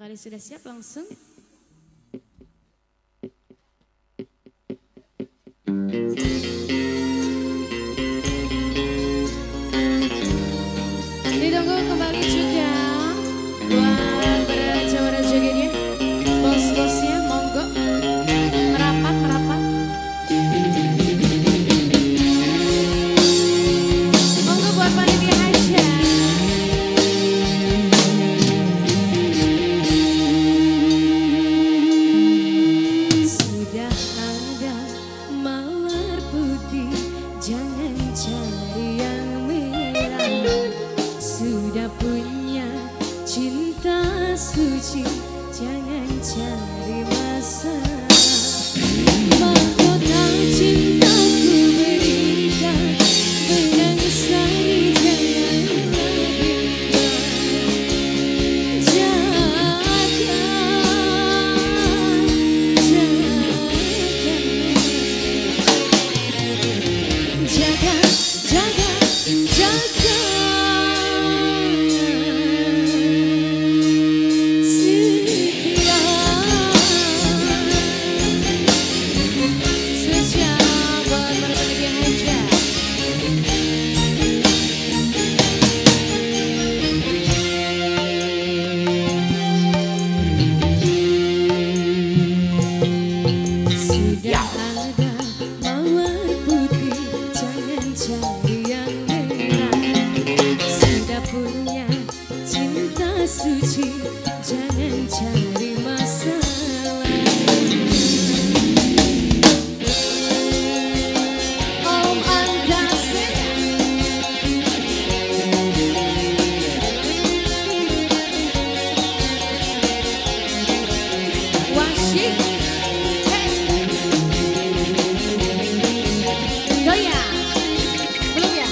Barangkali sudah siap langsung. Ditunggu kembali juga buat para jawara jogetnya, bos-bosnya monggo merapat. Monggo buat panitia aja. Sudah ada mawar putih, jangan cari yang merah. Sudah punya cinta suci, jangan cari masalah. Mahkota cintaku berikan, menangsai jangan jaga, jaga, jaga. Suci, jangan cari masalah. Om Antasir, Wasyik, Goya, belum ya?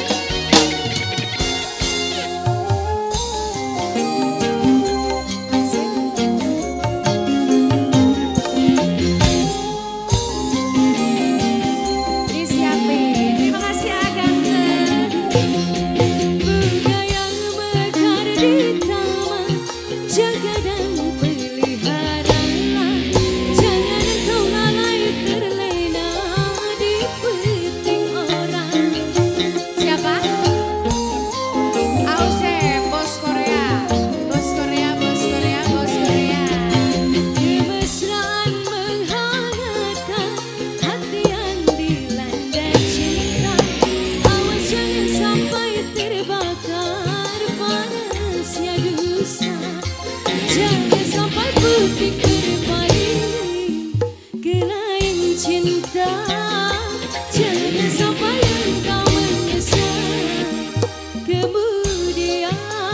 Jangan sampai putih berpaling ke lain cinta. Jangan sampai engkau menyesal kemudian.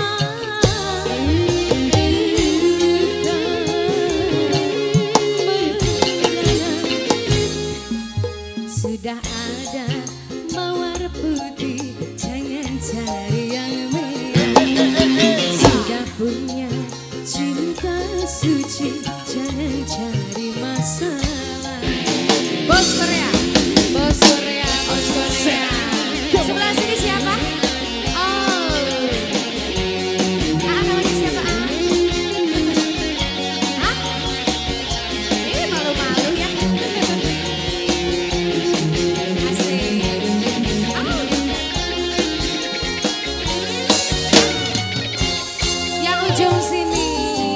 Sudah ada mawar putih, jangan cari yang merah. Sudah punya cinta suci, jangan cari masalah. Bos Korea, bos Korea, bos Korea. Sebelah sini siapa? Oh, namanya siapa? Ini malu-malu ya. Asik. Yang ujung sini.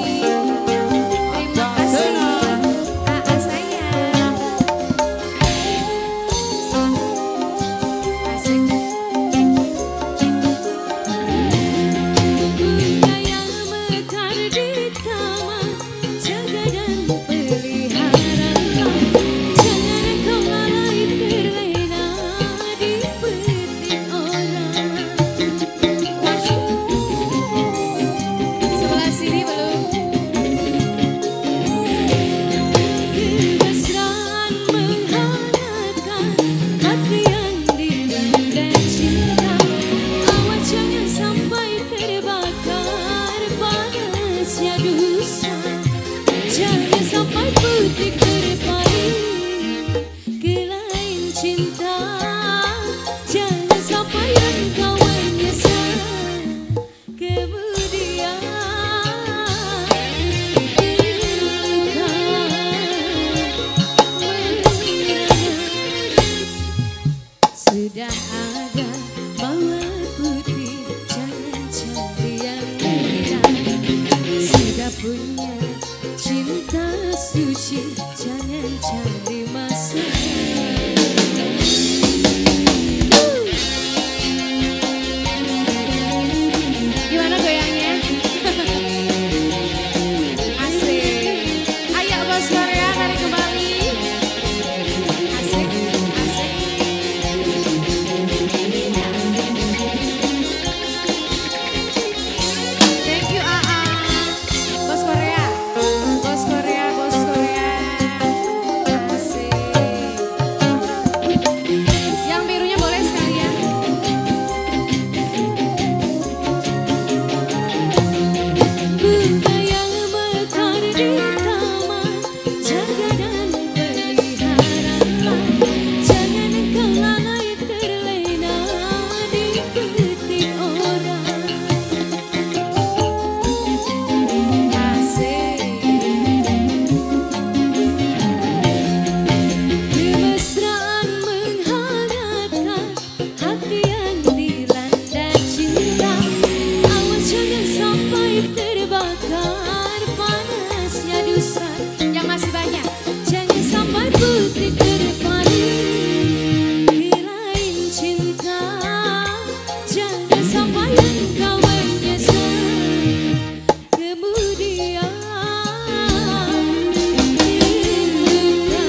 Jangan sampai putih berpaling ke lain cinta. Jangan sampai engkau menyesal kemudian. punya cinta suci, jangan cari masalah. Gimana goyangnya? Asik. Ayo bos Korea dari kembali. Asik, asik. Thank you AA. Bos Korea. Bos Korea, bos Korea. Asik. Yang birunya boleh sekalian. Bunga yang mekar di taman, jaga dan peliharalah. Jangan kau lalai terlena diikuti orang. Asik. Kemesraan menghangatkan hati yang dilanda cinta. Awas jangan sampai terbakar panasnya dusta. Yang masih banyak. Jangan sampai putih terpaling ke lain cinta. Jangan sampai engkau menyesal kemudian terluka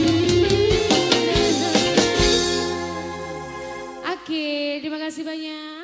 merana. Oke, terima kasih banyak.